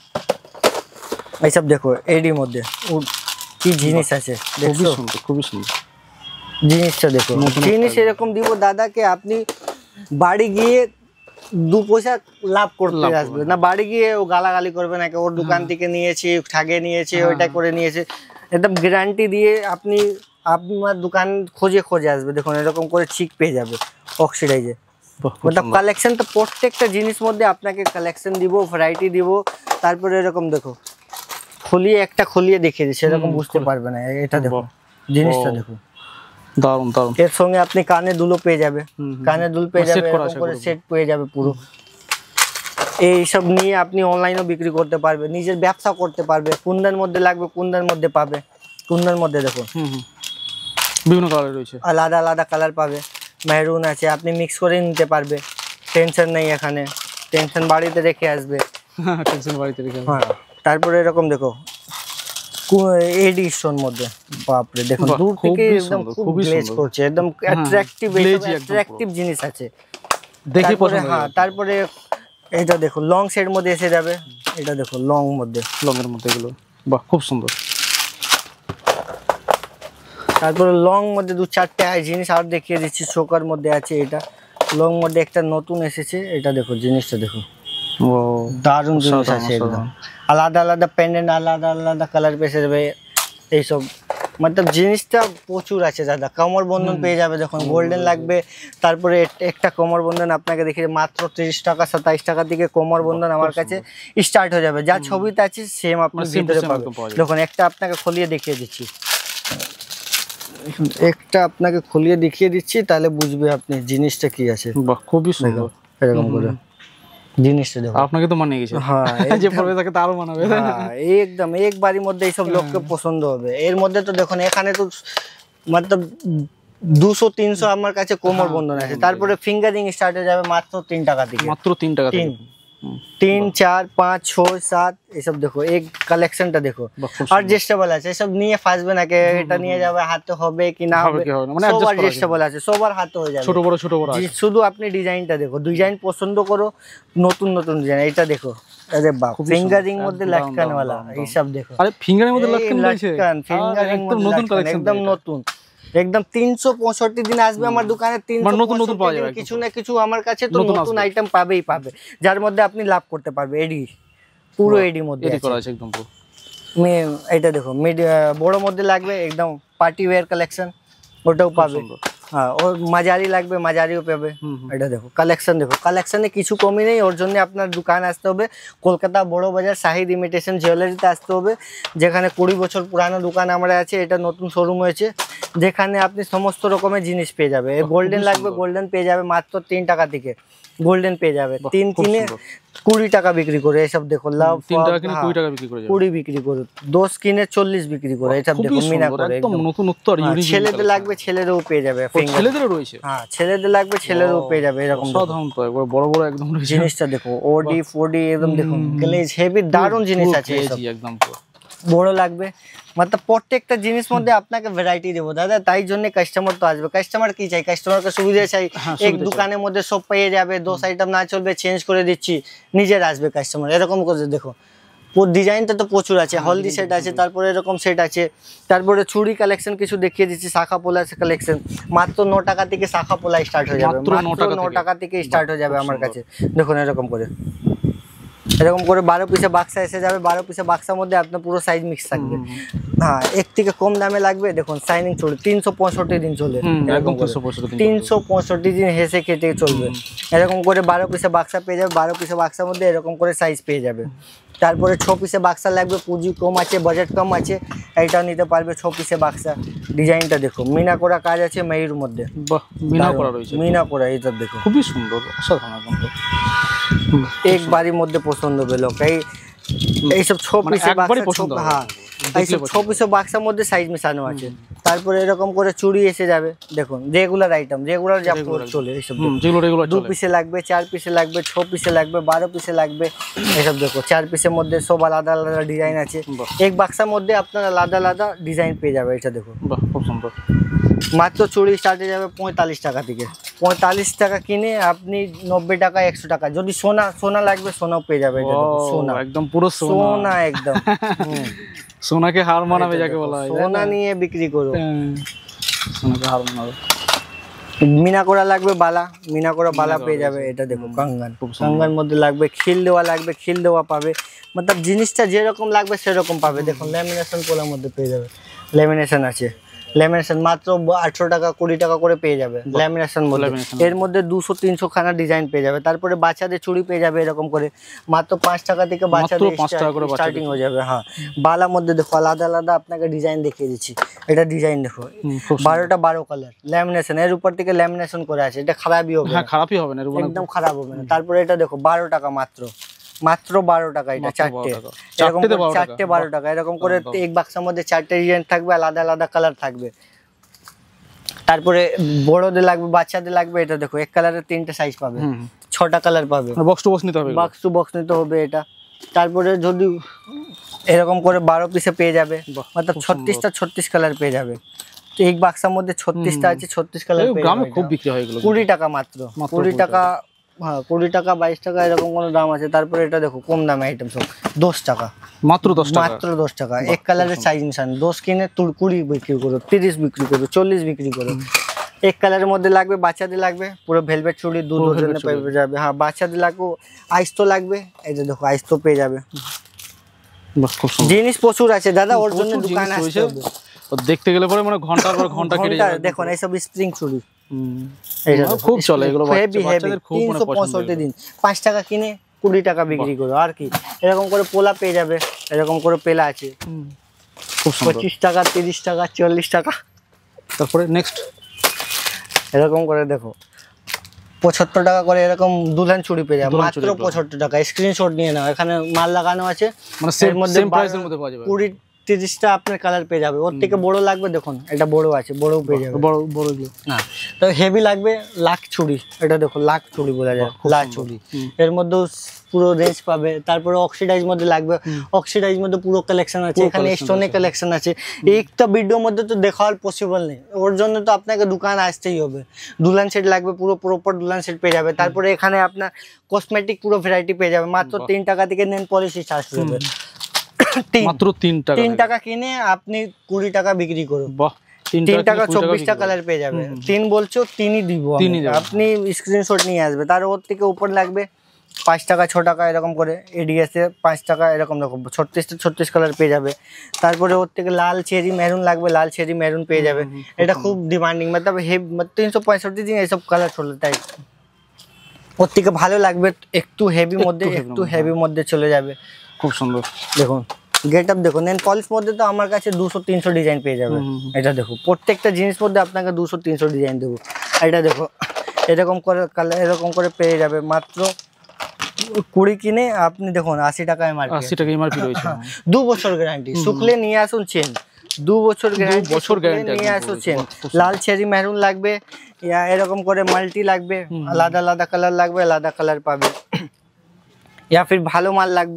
এইসব দেখো এডি মধ্যে কি জিনিস আছে, খুবই সুন্দর, খুবই সুন্দর জিনিসটা দেখো। জিনিস এরকম দিব দাদাকে, আপনি বাড়ি গিয়ে দু পয়সা লাভ করতে আসবে না, বাড়ি গিয়ে ও গালাগালি করবে নাকি ওর দোকান থেকে নিয়েছি, ঠাগে নিয়েছে, ওইটা করে নিয়েছে। একদম গ্যারান্টি দিয়ে আপনি আপনার দোকান খোঁজে খোঁজে আসবে। দেখুন এরকম করে চিক পেয়ে যাবে অক্সিডাইজে। মতলব কালেকশন তো প্রত্যেকটা জিনিস মধ্যে আপনাকে কালেকশন দিব, ভ্যারাইটি দিব। তারপরে এরকম দেখো খুলিয়ে একটা খুলিয়ে দেখিয়ে দিচ্ছে, এরকম বুঝতে পারবে না। এটা দেখো জিনিসটা দেখো, দারুন দারুন। এর সঙ্গে আপনি কানে দুলো পেয়ে যাবে, কানে দুল পেয়ে যাবে, এরকম করে সেট পেয়ে যাবে পুরো। এই সব নিয়ে আপনি অনলাইনেও বিক্রি করতে পারবে, নিজের ব্যবসা করতে পারবে। কুন্দার মধ্যে লাগবে, কুন্দার মধ্যে পাবে। কুন্দার মধ্যে দেখো বিভিন্ন কালার রয়েছে, আলাদা আলাদা কালার পাবে। মেরুন আছে, আপনি মিক্স করে নিতে পারবে, টেনশন নেই এখানে। টেনশন বাড়িতে রেখে আসবে, টেনশন বাড়িতে রেখে আসবে। হ্যাঁ তারপরে এরকম দেখো এডি স্টোন মধ্যে, বাপরে দেখুন দূর থেকে একদম খুব গ্লেজ করছে, একদম অ্যাট্রাকটিভ, অ্যাট্রাকটিভ জিনিস আছে দেখে পছন্দ। হ্যাঁ তারপরে এটা দেখো লং সেট মধ্যে এসে যাবে, এটা দেখো লং মধ্যে, লং এর মধ্যে এগুলো বাহ খুব সুন্দর। তারপরে লং মধ্যে দু চারটে জিনিস আর দেখিয়ে দিচ্ছি। চোকার মধ্যে আছে, এটা লং মধ্যে একটা নতুন এসেছে, এটা দেখো জিনিসটা দেখো, ও দারুণ জিনিস আছে একদম। আলাদা আলাদা পেন্ডেন্ট, আলাদা আলাদা কালার পেয়ে যাবে এইসব। মতলব জিনিসটা প্রচুর আছে দাদা। কোমর বন্ধন পেয়ে যাবে, দেখুন গোল্ডেন লাগবে। তারপরে একটা কোমর বন্ধন আপনাকে দেখিয়ে মাত্র তিরিশ টাকা সাতাইশ টাকা থেকে কোমর বন্ধন আমার কাছে স্টার্ট হয়ে যাবে। যা ছবিতে আছে সেম আপনি ভিতরে পাবেন। দেখুন একটা আপনাকে খুলিয়ে দেখিয়ে দিচ্ছি, একটা আপনাকে খুলিয়ে দেখিয়ে দিচ্ছি, তাহলে বুঝবে আপনি জিনিসটা কি আছে। বাহ খুবই সুন্দর। এরকম করে জিনিসটা দেখো, আপনাকে তো মানিয়ে গেছে। হ্যাঁ যে পড়বে তাকে তারও মানাবে। হ্যাঁ একদম একবারের মধ্যে এইসব লোককে পছন্দ হবে। এর মধ্যে তো দেখুন এখানে তো মতলব দুশো তিনশো আমার কাছে কোমর বন্ধন আছে। তারপরে ফিঙ্গারিং স্টার্ট হয়ে যাবে মাত্র তিন টাকা থেকে, মাত্র তিন টাকা থেকে। তিন চার পাঁচ ছয় সাত এসব দেখো, এই কালেকশনটা দেখো। আর অ্যাডজাস্টেবল আছে, এসব নিয়ে ফাঁসবে না কে এটা নিয়ে যাবে হাতে হবে কি না হবে, সব অ্যাডজাস্টেবল আছে, সবার হাতে হয়ে যাবে, ছোট বড় ছোট বড়। শুধু আপনি ডিজাইনটা দেখো, ডিজাইন পছন্দ করো, নতুন নতুন ডিজাইন। এটা দেখো, আরে বাপ, ফিঙ্গারিং মধ্যে লটকান वाला এইসব দেখো। আরে ফিঙ্গারিং মধ্যে লটকান রয়েছে, ফিঙ্গারিং একদম নতুন কালেকশন, একদম নতুন, একদম তিনশো পঁয়ষট্টি দিন আসবে আমার দোকানে, তিনশো নতুন নতুন পাওয়া যাবে, কিছু না কিছু আমার কাছে তো নতুন আইটেম পাবেই পাবে, যার মধ্যে আপনি লাভ করতে পারবে। এডি পুরো এডি মধ্যে এডি করা আছে একদম পুরো। মে এটা দেখো মিড বড় মধ্যে লাগবে, একদম পার্টি ওয়্যার কালেকশন, ওটাও পাবে। হ্যাঁ ও মাঝারি লাগবে, মাঝারিও পাবে। এটা দেখো কালেকশন, দেখো কালেকশনে কিছু কমই নেই। ওর জন্য আপনার দোকান আসতে হবে কলকাতা বড় বাজার শাহিদ ইমিটেশন জুয়েলারিতে আসতে হবে, যেখানে কুড়ি বছর পুরানো দোকান আমরা আছে। এটা নতুন শোরুম হয়েছে, যেখানে আপনি সমস্ত রকমের জিনিস পেয়ে যাবে। গোল্ডেন লাগবে, গোল্ডেন পেয়ে যাবে মাত্র তিন টাকা থেকে, গোল্ডেন পেয়ে যাবে। তিন কিনে কুড়ি টাকা বিক্রি করে এসব দেখো, লাভ তিন টাকা কিনে কুড়ি টাকা বিক্রি করে, কুড়ি বিক্রি করে, দশ কিনে চল্লিশ বিক্রি করে। এসব দেখো মিনা করে, একদম নতুনত্ব আর ইউনিক। ছেলেদের লাগবে, ছেলেদেরও পেয়ে যাবে, ছেলেদেরও রয়েছে। হ্যাঁ ছেলেদের লাগবে, ছেলেদেরও পেয়ে যাবে। এরকম সাধারণ তো একবার বড় বড় একদম জিনিসটা দেখো, ওডি ফোডি একদম দেখো, গ্লেজ হেভি দারুণ জিনিস আছে একদম। বড় লাগবে, मतलब প্রত্যেকটা জিনিস মধ্যে আপনাকে ভ্যারাইটি দেবো দাদা, তাই জন্য কাস্টমার তো আসবে। কাস্টমার কি চাই? কাস্টমারকে সুবিধা চাই, এক দোকানের মধ্যে সব পেয়ে যাবে, দশ আইটেম না চলবে চেঞ্জ করে দিচ্ছি, নিজের আসবে কাস্টমার। এরকম করে দেখো ডিজাইনটা তো প্রচুর আছে, হলদি সেট আছে, তারপরে এরকম সেট আছে, তারপরে চুড়ি কালেকশন কিছু দেখিয়ে দিচ্ছি, শাখা পোলা কালেকশন মাত্র ন টাকা থেকে শাখা পোলা স্টার্ট হয়ে যাবে, মাত্র ন টাকা থেকে স্টার্ট হয়ে যাবে আমার কাছে। দেখুন এরকম করে এরকম করে বারো পিসে বাক্সা এসে যাবে, বারো পিসে বাক্সার মধ্যে আপনার পুরো সাইজ মিক্স থাকবে। হ্যাঁ, এর থেকে কম দামে লাগবে দেখুন শাইনিং চলে তিনশো পঁয়ষট্টি দিন চলে, তিনশো পঁয়ষট্টি দিন হেসে খেটে চলবে। এরকম করে বারো পিসে বাক্সা পেয়ে যাবে, বারো পিসে বাক্সার মধ্যে এরকম করে সাইজ পেয়ে যাবে। তারপরে ছ পিসে বাক্সা লাগবে, পুঁজি কম আছে, বাজেট কম আছে, এইটাও নিতে পারবে ছ পিসে বাক্সা। ডিজাইনটা দেখো, মিনা করা কাজ আছে ময়ূর মধ্যে, মিনা করা রয়েছে, মিনা করা, এটা দেখো খুবই সুন্দর, অসাধারণ। এক বাড়ির মধ্যে পছন্দ হবে লোক, এই এইসব ছ পিসে বাক্সা, হ্যাঁ এইসব ছ পিসে বাক্সার মধ্যে সাইজ মেশানো আছে। তারপরে এরকম করে চুড়ি এসে যাবে, দেখুন রেগুলার আইটেম, রেগুলার যা চলে এইসব, দু পিসে লাগবে, চার পিসে লাগবে, ছ পিসে লাগবে, বারো পিসে লাগবে, এইসব দেখো চার পিসের মধ্যে সব আলাদা আলাদা ডিজাইন আছে। এক বাক্সার মধ্যে আপনার আলাদা আলাদা ডিজাইন পেয়ে যাবে। এটা দেখো খুব সুন্দর, মাত্র চুড়ি স্টার্ট হয়ে যাবে পঁয়তাল্লিশ টাকা থেকে। পঁয়তাল্লিশ টাকা কিনে আপনি নব্বই টাকা একশো টাকা, যদি সোনা সোনা লাগবে সোনাও পেয়ে যাবে। সোনা একদম পুরো সোনা, একদম সোনাকে হার মানাবে যাকে বলা হয়, সোনা নিয়ে বিক্রি করো, সোনাকে হার মানাবে। মিনা করা লাগবে বালা, মিনা করা বালা পেয়ে যাবে। এটা দেখো কাঙ্গান, কাঙ্গান মধ্যে লাগবে, খিল দেওয়া লাগবে, খিল দেওয়া পাবে, মতলব জিনিসটা যেরকম লাগবে সেরকম পাবে। দেখুন ল্যামিনেশন পোলার মধ্যে পেয়ে যাবে, ল্যামিনেশন আছে, ল্যামিনেশন মাত্র আঠারো টাকা কুড়ি টাকা করে পেয়ে যাবে ল্যামিনেশন মধ্যে। এর মধ্যে দুশো তিনশো খানা ডিজাইন পেয়ে যাবে। তারপরে বাচ্চাদের চুড়ি পেয়ে যাবে এরকম করে, মাত্র পাঁচ টাকা থেকে বাচ্চাদের স্টার্টিং হয়ে যাবে। হ্যাঁ, বালার মধ্যে দেখো আলাদা আলাদা আপনাকে ডিজাইন দেখিয়ে দিচ্ছি। এটা ডিজাইন দেখো, বারোটা বারো কালার ল্যামিনেশন, এর উপর থেকে ল্যামিনেশন করে আছে, এটা খারাপই হবে, খারাপই হবে না, একদম খারাপ হবে না। তারপরে এটা দেখো বারো টাকা মাত্র, মাত্র বারো টাকা, এটা চারটে, এরকম চারটে বারো টাকা, এরকম করে এক বাক্সের মধ্যে চারটে ডিজাইন থাকবে, আলাদা আলাদা কালার থাকবে। তারপরে বড়দের লাগবে, বাচ্চাদের লাগবে, এটা দেখো এক কালারের তিনটে সাইজ পাবে, ছটা কালার পাবে, বক্স টু বক্স নিতে হবে, বক্স টু বক্স নিতে হবে এটা। তারপরে যদি এরকম করে বারো পিসে পেয়ে যাবে, মতলব ছত্রিশটা ছত্রিশ কালার পেয়ে যাবে। তো এক বাক্সের মধ্যে ছত্রিশটা আছে, ছত্রিশ কালার পেয়ে যাবে। খুব বিক্রি হয় এগুলো, কুড়ি টাকা মাত্র, কুড়ি টাকা, হ্যাঁ কুড়ি টাকা বাইশ টাকা এরকম কোনো দাম আছে। তারপরে এটা দেখো কম দামে আইটেম সব দশ টাকা, মাত্র দশ টাকা, মাত্র দশ টাকা। এক কালারের সাইজ মিশান, দশ কিনে তুই কুড়ি বিক্রি করো, তিরিশ বিক্রি করো, চল্লিশ বিক্রি করো। এক কালারের মধ্যে লাগবে, বাচ্চাদের লাগবে পুরো ভেলভেট চুড়ি, দু ডজনে পেয়ে যাবে। হ্যাঁ, বাচ্চাদের লাগবে, আইস তো লাগবে, এই যে দেখো আইস তো পেয়ে যাবে। জিনিস প্রচুর আছে দাদা, ওর জন্য দোকান আসতে হবে। দেখতে গেলে পরে মানে ঘন্টার পর ঘন্টা কেটে যাবে। দেখুন এইসব স্প্রিং চুড়ি, খুব চলে এগুলো, হেভি হেভি, তিনশো পঁয়ষট্টি দিন, পাঁচ টাকা কিনে কুড়ি টাকা বিক্রি করো। আর কি এরকম করে পোলা পেয়ে যাবে, এরকম করে পেলা আছে পঁচিশ টাকা, তিরিশ টাকা, চল্লিশ টাকা। তারপরে নেক্সট এরকম করে দেখো পঁচাত্তর টাকা করে এরকম দুলহান চুড়ি পেয়ে যাবে, মাত্র পঁচাত্তর টাকা। স্ক্রিনশট নিয়ে নাও, এখানে মাল লাগানো আছে, মানে সেম সেম প্রাইসের মধ্যে পাওয়া যাবে। কুড়ি তিরিশটা আপনার কালার পেয়ে যাবে। ওর থেকে বড় লাগবে, দেখুন এটা বড় আছে, বড়ও পেয়ে যাবে, বড় বড় না। তো হেভি লাগবে লাখ চুড়ি, এটা দেখো লাখ চুড়ি বলা যায়, লাখ চুড়ি। এর মধ্যেও পুরো রেঞ্জ পাবে। তারপরে অক্সিডাইজ মধ্যে লাগবে, অক্সিডাইজ মধ্যে পুরো কালেকশন আছে, এখানে স্টোনের কালেকশন আছে। একটা ভিডিওর মধ্যে তো দেখার পসিবল নেই, ওর জন্য তো আপনাকে দোকান আসতেই হবে। দুলহান সেট লাগবে, পুরো প্রপার দুলহান সেট পেয়ে যাবে। তারপরে এখানে আপনার কসমেটিক পুরো ভ্যারাইটি পেয়ে যাবে, মাত্র তিন টাকা থেকে নেন পলিশ স্টার্ট হবে। মাত্র তিন টাকা, তিন টাকা কিনে আপনি কুড়ি টাকা বিক্রি করুন। বাহ, তিন টাকা চব্বিশটা কালার পেয়ে যাবে। তিন বলছো তিনই দিব, আপনি স্ক্রিনশট নিয়ে আসবে। তার ওর থেকে উপর লাগবে পাঁচ টাকা, ছ টাকা এরকম করে এডিএসে পাঁচ টাকা এরকম রকম ছত্রিশটা ছত্রিশ কালার পেয়ে যাবে। তারপরে ওর থেকে লাল চেরি মেরুন লাগবে, লাল চেরি মেরুন পেয়ে যাবে। এটা খুব ডিমান্ডিং, মতলব হেভি, তিনশো পঁয়ষট্টি দিন এইসব কালার চলে। তাই ওর থেকে ভালো লাগবে, একটু হেভি মধ্যে, একটু হেভি মধ্যে চলে যাবে। খুব সুন্দর দেখুন গেট আপ দেখুন। নেন পলিশ মধ্যে তো আমার কাছে দুশো তিনশো ডিজাইন পেয়ে যাবে। এটা দেখো প্রত্যেকটা জিনিস মধ্যে আপনাকে দুশো তিনশো ডিজাইন দেবো। এটা দেখো এরকম করে কালার, এরকম করে পেয়ে যাবে মাত্র কুড়ি কিনে আপনি দেখুন আশি টাকা এমআরপি, আশি টাকা এমআরপি রয়েছে। দু বছর গ্যারান্টি, শুকলে নিয়ে আসুন চেন, দু বছর গ্যারান্টি, বছর গ্যারান্টি নিয়ে আসুন চেন। লাল চেরি মেরুন লাগবে, ইয়া এরকম করে মাল্টি লাগবে, আলাদা আলাদা কালার লাগবে, আলাদা কালার পাবে। ইয়া ফির ভালো মাল লাগবে,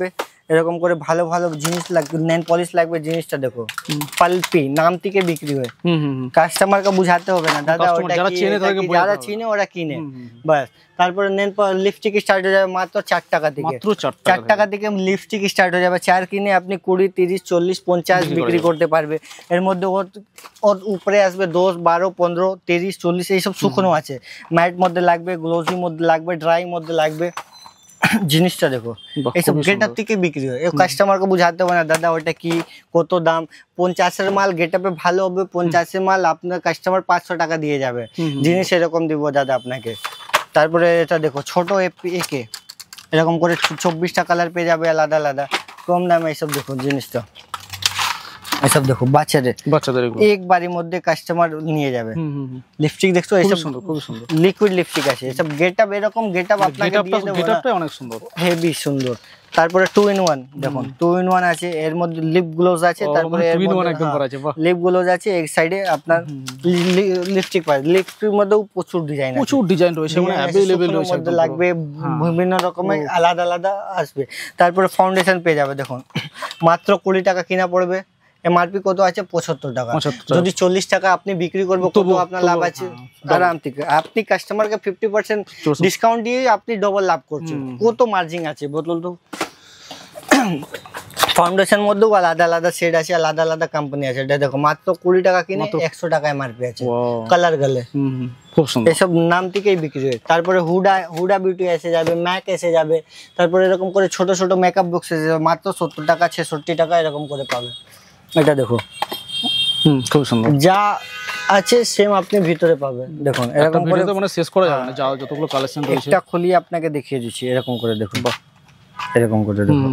এরকম করে ভালো ভালো জিনিস লাগবে, নেল পলিশ লাগবে, জিনিসটা দেখো পালপি নাম থেকে বিক্রি হয়, কাস্টমারকে বুঝাতে হবে না দাদা ওটা কি, যারা চিনে ওরা কিনে বাস। তারপরে নেল লিপস্টিক স্টার্ট হয়ে যাবে মাত্র চার টাকা থেকে, মাত্র চার টাকা থেকে লিপস্টিক স্টার্ট হয়ে যাবে। চার কিনে আপনি কুড়ি তিরিশ চল্লিশ পঞ্চাশ বিক্রি করতে পারবে। এর মধ্যে ওর ওর উপরে আসবে দশ বারো পনেরো তিরিশ চল্লিশ এইসব শুকনো আছে, ম্যাট মধ্যে লাগবে, গ্লোসি মধ্যে লাগবে, ড্রাই মধ্যে লাগবে। জিনিসটা দেখো এইসব গেটআপ থেকে বিক্রি হয়, এই কাস্টমারকে বুঝাতে হবে না দাদা ওটা কি কত দাম। পঞ্চাশের মাল গেটআপে ভালো হবে, পঞ্চাশের মাল আপনার কাস্টমার পাঁচশো টাকা দিয়ে যাবে, জিনিস এরকম দিব দাদা আপনাকে। তারপরে এটা দেখো ছোট একে এরকম করে চব্বিশটা কালার পেয়ে যাবে আলাদা আলাদা কম দামে। এইসব দেখো জিনিসটা, এইসব দেখো বাচ্চাদের বাচ্চাদের এক বাড়ির মধ্যে কাস্টমার নিয়ে যাবে। লিপস্টিক দেখছো এইসব সুন্দর, খুব সুন্দর লিকুইড লিপস্টিক আছে, এসব গেটআপ এরকম গেটআপ আপনাকে দিয়ে দেব, গেটআপটা অনেক সুন্দর, হেভি সুন্দর। তারপরে টু ইন ওয়ান দেখুন, টু ইন ওয়ান আছে, এর মধ্যে লিপ গ্লোজ আছে, তারপরে এর মধ্যে লিপ গ্লোজ আছে, এক সাইডে আপনার লিপস্টিক পাবে। লিপস্টিকের মধ্যেও প্রচুর ডিজাইন আছে, প্রচুর ডিজাইন রয়েছে, মানে अवेलेबल রয়েছে, মধ্যে লাগবে বিভিন্ন রকমের আলাদা আলাদা আসবে। তারপরে ফাউন্ডেশন পেয়ে যাবে দেখুন মাত্র কুড়ি টাকা কিনা পড়বে, এমআরপি কত আছে পঁচাত্তর টাকা, যদি চল্লিশ টাকা আপনি বিক্রি করবে কত আপনার লাভ আছে আরাম থেকে। আপনি কাস্টমারকে ফিফটি পার্সেন্ট ডিসকাউন্ট দিয়ে আপনি ডবল লাভ করছেন, কত মার্জিন আছে বলতো তো। ফাউন্ডেশন মধ্যেও আলাদা আলাদা শেড আছে, আলাদা আলাদা কোম্পানি আছে। এটা দেখো মাত্র কুড়ি টাকা কিনে একশো টাকা এমআরপি আছে, কালার গেলে খুব সুন্দর, এসব নাম থেকেই বিক্রি হয়। তারপরে হুডা হুডা বিউটি এসে যাবে, ম্যাক এসে যাবে, তারপরে এরকম করে ছোট ছোট মেকআপ বক্স এসে যাবে মাত্র সত্তর টাকা ছেষট্টি টাকা এরকম করে পাবে। এটা দেখো হুম খুব সুন্দর, যা আছে সেম আপনি ভিতরে পাবেন। দেখুন এরকম করে তো মানে শেষ করা যাবে না, যা যতগুলো কালেকশন রয়েছে একটা খুলিয়ে আপনাকে দেখিয়ে দিচ্ছি। এরকম করে দেখুন, এরকম করে দেখুন,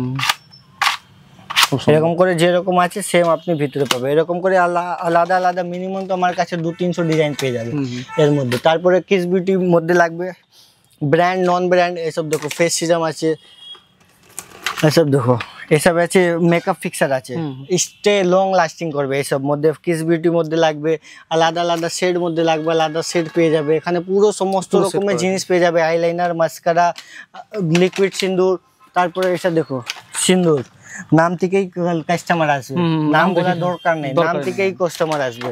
এরকম করে যেরকম আছে সেম আপনি ভিতরে পাবেন। এরকম করে আলাদা আলাদা মিনিমাম তো আমার কাছে দু তিনশো ডিজাইন পেয়ে যাবে এর মধ্যে। তারপরে কিস বিউটির মধ্যে লাগবে ব্র্যান্ড নন ব্র্যান্ড এসব দেখো, ফেস সিরাম আছে, এসব দেখো এসব আছে, মেকআপ ফিক্সার আছে, স্টে লং লাস্টিং করবে। এসব মধ্যে কিস বিউটির মধ্যে লাগবে, আলাদা আলাদা শেড মধ্যে লাগবে, আলাদা শেড পেয়ে যাবে। এখানে পুরো সমস্ত রকমের জিনিস পেয়ে যাবে, আইলাইনার, মাস্কারা, লিকুইড সিন্দুর। তারপরে এসব দেখো সিন্দুর নাম থেকেই কাস্টমার আসবে, নাম বলার দরকার নেই, নাম থেকেই কাস্টমার আসবে।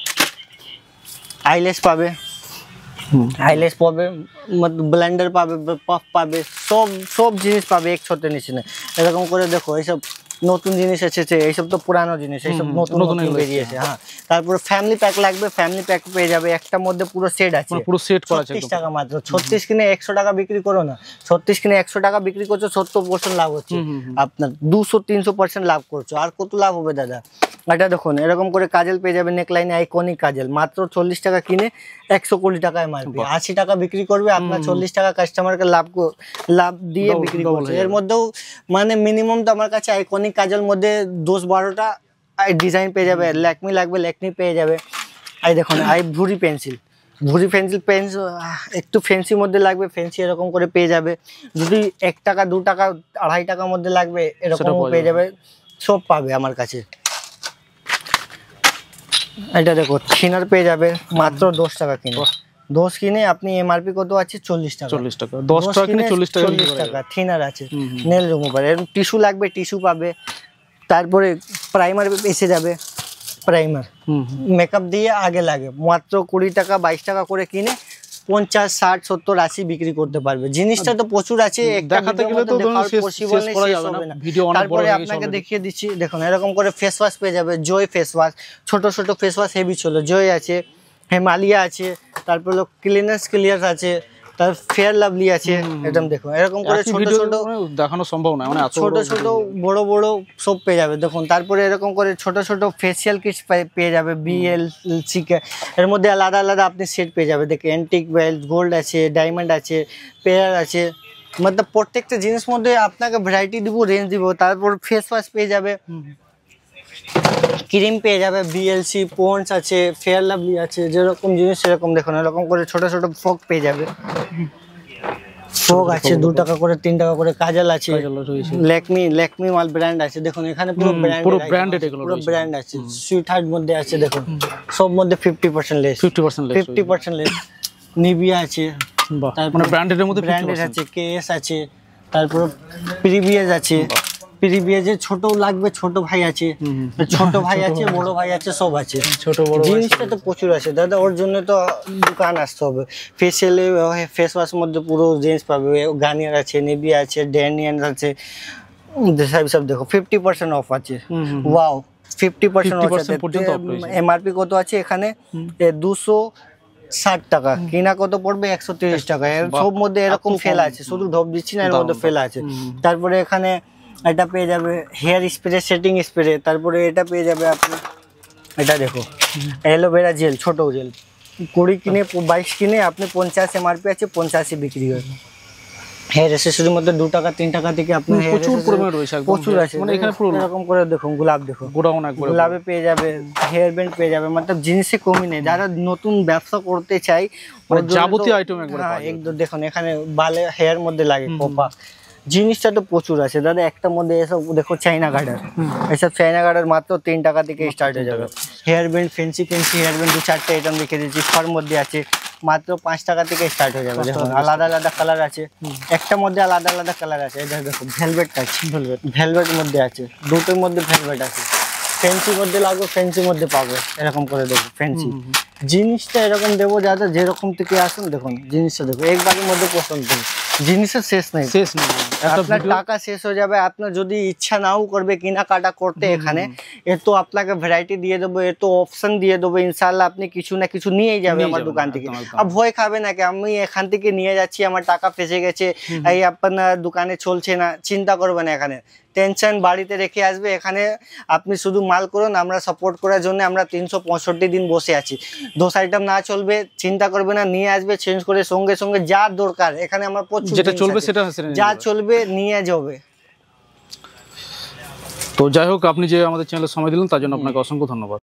আইলেস পাবে, আইলেস পাবে, ব্লেন্ডার পাবে, পাফ পাবে, সব সব জিনিস পাবে একসাথে নিচে। এরকম করে দেখো এইসব নতুন জিনিস এসেছে, এইসব তো পুরানো জিনিস, এইসব নতুন নতুন বেরিয়েছে। হ্যাঁ তারপরে ফ্যামিলি প্যাক লাগবে, ফ্যামিলি প্যাক পেয়ে যাবে, একটার মধ্যে পুরো সেট আছে, পুরো সেট করা আছে, ছত্রিশ টাকা মাত্র। ছত্রিশ কিনে একশো টাকা বিক্রি করো না, ছত্রিশ কিনে একশো টাকা বিক্রি করছো, সত্তর পার্সেন্ট লাভ হচ্ছে আপনার, দুশো তিনশো পার্সেন্ট লাভ করছো, আর কত লাভ হবে দাদা। এটা দেখুন এরকম করে কাজল পেয়ে যাবে, নেকলাইনে আইকনিক কাজল মাত্র চল্লিশ টাকা কিনে একশো কুড়ি টাকায় মারবে, আশি টাকা বিক্রি করবে আপনার, চল্লিশ টাকা কাস্টমারকে লাভ লাভ দিয়ে বিক্রি করছে। এর মধ্যেও মানে মিনিমাম তো আমার কাছে আইকনিক কাজল মধ্যে দশ বারোটা ডিজাইন পেয়ে যাবে। ল্যাকমি লাগবে ল্যাকমি পেয়ে যাবে। এই দেখুন I Bhuri pencil, Bhuri pencil pencil একটু ফ্যান্সির মধ্যে লাগবে, ফ্যান্সি এরকম করে পেয়ে যাবে। যদি এক টাকা দু টাকা আড়াই টাকার মধ্যে লাগবে এরকম পেয়ে যাবে, সব পাবে আমার কাছে। এটা দেখো থিনার পেয়ে যাবে মাত্র দশ টাকা কিনে, দশ কিনে আপনি এমআরপি কত আছে চল্লিশ টাকা, চল্লিশ টাকা দশ টাকা কিনে চল্লিশ টাকা চল্লিশ টাকা থিনার আছে। নেল রিমুভার, এর টিস্যু লাগবে টিস্যু পাবে। তারপরে প্রাইমার এসে যাবে, প্রাইমার মেকআপ দিয়ে আগে লাগে মাত্র কুড়ি টাকা বাইশ টাকা করে কিনে পঞ্চাশ ষাট সত্তর আশি বিক্রি করতে পারবে। জিনিসটা তো প্রচুর আছে, দেখাতে গেলে তো পসিবল নেই, শেষ হবে না। তারপরে আপনাকে দেখিয়ে দিচ্ছি দেখুন এরকম করে ফেস ওয়াশ পেয়ে যাবে, জয় ফেস ওয়াশ, ছোট ছোট ফেস ওয়াশ হেভি ছিল, জয় আছে, হিমালয়া আছে, তারপর ক্লিনার্স ক্লিয়ার আছে, তার ফেয়ার লাভলি আছে। একদম দেখুন এরকম করে ছোট ছোট দেখানো সম্ভব না, মানে ছোট ছোট বড় বড় সব পেয়ে যাবে দেখুন। তারপরে এরকম করে ছোট ছোট ফেসিয়াল কিটস পেয়ে যাবে, বিএলসি কে, এর মধ্যে আলাদা আলাদা আপনি সেট পেয়ে যাবে। দেখে অ্যান্টিক বেল্ট, গোল্ড আছে, ডায়মন্ড আছে, পেয়ার আছে, মতলব প্রত্যেকটা জিনিস মধ্যে আপনাকে ভ্যারাইটি দিব, রেঞ্জ দিব। তারপর ফেস ওয়াশ পেয়ে যাবে, ক্রিম পেয়ে যাবে, বিএলসি পন্ডস আছে, ফেয়ার লাভলি আছে, যেরকম জিনিস সেরকম দেখুন। এরকম করে ছোট ছোট ফোক পেয়ে যাবে, ফোক আছে দু টাকা করে তিন টাকা করে, কাজল আছে, ল্যাকমি ল্যাকমি মাল ব্র্যান্ড আছে দেখুন। এখানে পুরো ব্র্যান্ড, পুরো ব্র্যান্ডেড, পুরো ব্র্যান্ড আছে। সুইট হার্ট মধ্যে আছে দেখুন, সব মধ্যে fifty percent less, fifty percent less, fifty percent less. Nivea আছে, তারপর ব্র্যান্ডের মধ্যে ব্র্যান্ডেড আছে, কেএস আছে, তারপর প্রিভিয়াস আছে, প্রিভিয়াসে ছোট লাগবে, ছোট ভাই আছে, ছোট ভাই আছে, বড় ভাই আছে, সব আছে। ছোট বড় জিনিসটা তো প্রচুর আছে দাদা, ওর জন্য তো দোকান আসতে হবে। ফেসিয়ালে ফেস ওয়াশ মধ্যে পুরো জিনিস পাবে, গার্নিয়ার আছে, নেভিয়া আছে, ড্যানিয়ান আছে, সব সব দেখো ফিফটি পার্সেন্ট অফ আছে। ওয়াও, ফিফটি পার্সেন্ট অফ আছে। এমআরপি কত আছে এখানে? দুশো ষাট টাকা, কিনা কত পড়বে? একশো তিরিশ টাকা। এর সব মধ্যে এরকম ফেলা আছে, শুধু ঢপ দিচ্ছি না, এর মধ্যে ফেলা আছে। তারপরে এখানে এটা পেয়ে যাবে হেয়ার স্প্রে, সেটিং স্প্রে। তারপরে এটা পেয়ে যাবে আপনি, এটা দেখো অ্যালোভেরা জেল, ছোট জেল, কুড়ি কিনে বাইশ কিনে আপনি পঞ্চাশ এমআরপি আছে, পঞ্চাশে বিক্রি হয়। হেয়ার অ্যাসেসরির মধ্যে দু টাকা তিন টাকা থেকে আপনি প্রচুর পরিমাণে রয়েছে, প্রচুর আছে। মানে এখানে পুরো এরকম করে দেখুন, গোলাপ দেখো, গোডাউন একবার গোলাপে পেয়ে যাবে, হেয়ার ব্যান্ড পেয়ে যাবে, মানে জিনিসে কমই নেই। যারা নতুন ব্যবসা করতে চাই মানে যাবতীয় আইটেম একবার। হ্যাঁ একদম দেখুন, এখানে বালে হেয়ার মধ্যে লাগে কোপা, জিনিসটা তো প্রচুর আছে দাদা। একটা মধ্যে এসব দেখো চাইনা গার্ডার, এসব চাইনা গার্ডার মাত্র তিন টাকা থেকে স্টার্ট হয়ে যাবে। Hair band, fancy fancy hair band দু চারটে আইটেম রেখে দিয়েছি, ফার মধ্যে আছে, মাত্র পাঁচ টাকা থেকে স্টার্ট হয়ে যাবে। দেখুন আলাদা আলাদা কালার আছে, একটা মধ্যে আলাদা আলাদা কালার আছে। এটা দেখো ভেলভেট আছে, ভেলভেট ভেলভেট মধ্যে আছে, দুটোর মধ্যে ভেলভেট আছে। ফেন্সি মধ্যে লাগবে, ফেন্সি মধ্যে পাবে, এরকম করে দেবো ফেন্সি। জিনিসটা এরকম দেবো যাতে যেরকম থেকে আসুন, দেখুন জিনিসটা দেখো একবারের মধ্যে পছন্দ করুন, জিনিসের শেষ নেই, শেষ নেই। আপনার টাকা শেষ হয়ে যাবে। আপনার যদি ইচ্ছা নাও করবে কেনাকাটা করতে, এখানে এ তো আপনাকে ভ্যারাইটি দিয়ে দেবো, এ তো অপশন দিয়ে দেবো, ইনশাল্লাহ আপনি কিছু না কিছু নিয়েই যাবে আমার দোকান থেকে। আর ভয় খাবে না কি আমি এখান থেকে নিয়ে যাচ্ছি, আমার টাকা ফেসে গেছে, এই আপনার দোকানে চলছে না, চিন্তা করবে না। এখানে টেনশন বাড়িতে রেখে আসবে, এখানে আপনি শুধু মাল করুন, আমরা সাপোর্ট করার জন্য আমরা তিনশো পঁয়ষট্টি দিন বসে আছি। দোষ আইটেম না চলবে চিন্তা করবে না, নিয়ে আসবে, চেঞ্জ করে সঙ্গে সঙ্গে যা দরকার এখানে আমার প্রচুর যেটা চলবে সেটা যা চলবে নিয়ে যাবে। তো যাই হোক, আপনি যে আমাদের চ্যানেলে সময় দিলেন তার জন্য আপনাকে অসংখ্য ধন্যবাদ।